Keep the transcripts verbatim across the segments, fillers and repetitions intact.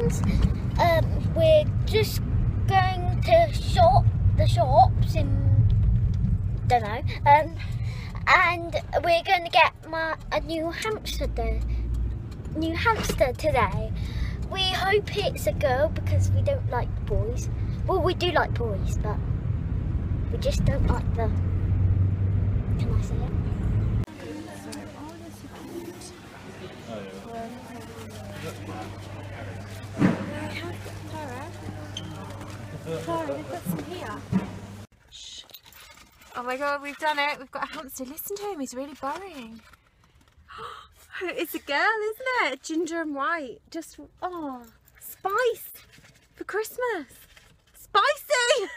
friends. Um, we're just going to shop the shops in don't know. Um, and we're going to get my a new hamster. New hamster today. We hope it's a girl because we don't like boys. Well, we do like boys, but we just don't like the. Can I say it? Clara, we've got some here. Shh. Oh my god, we've done it. We've got a hamster. Listen to him, he's really burrowing. It's a girl, isn't it? Ginger and white. Just, oh, spice for Christmas. Spicy!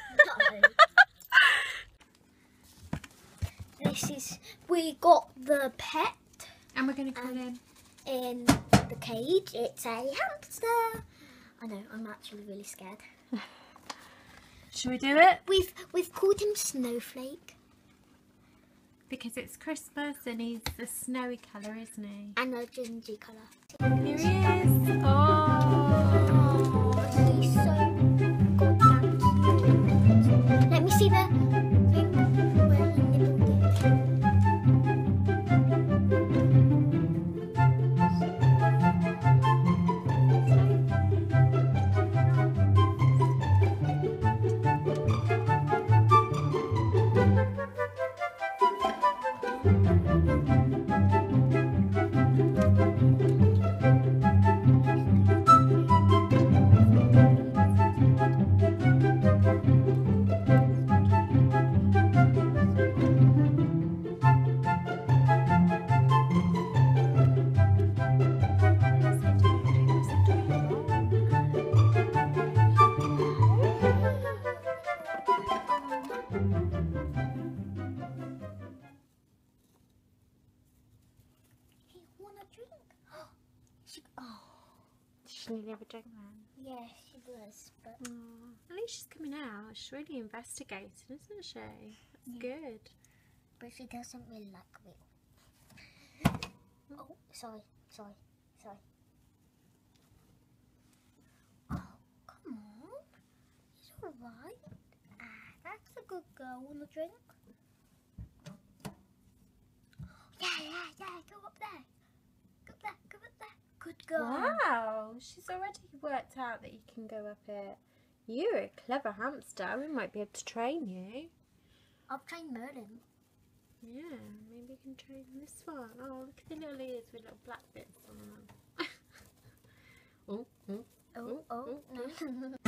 No. This is, we got the pet. And we're going to call him. In the cage, it's a hamster. I know, I'm actually really scared. Shall we do it? We've we've called him Snowflake. Because it's Christmas and he's a snowy colour, isn't he? And a gingy colour. Here he is. Oh, oh he's so goddamn cute. Let me see the thing where he nibbled it. She, oh. She nearly have a drink then. Yeah, she was. But oh, at least she's coming out. She's really investigating, isn't she? That's yeah. good. But she doesn't really like me. Oh, sorry, sorry, sorry. Oh, come on. It's alright. Ah, that's a good girl. Want a drink? Yeah, yeah, yeah. Go up there. Go up there. Go up there. Good girl. Wow, she's already worked out that you can go up it. You're a clever hamster. We might be able to train you. I've trained Merlin. Yeah, maybe you can train this one. Oh, look at the little ears with little black bits on them. oh, oh, oh, oh, oh, no.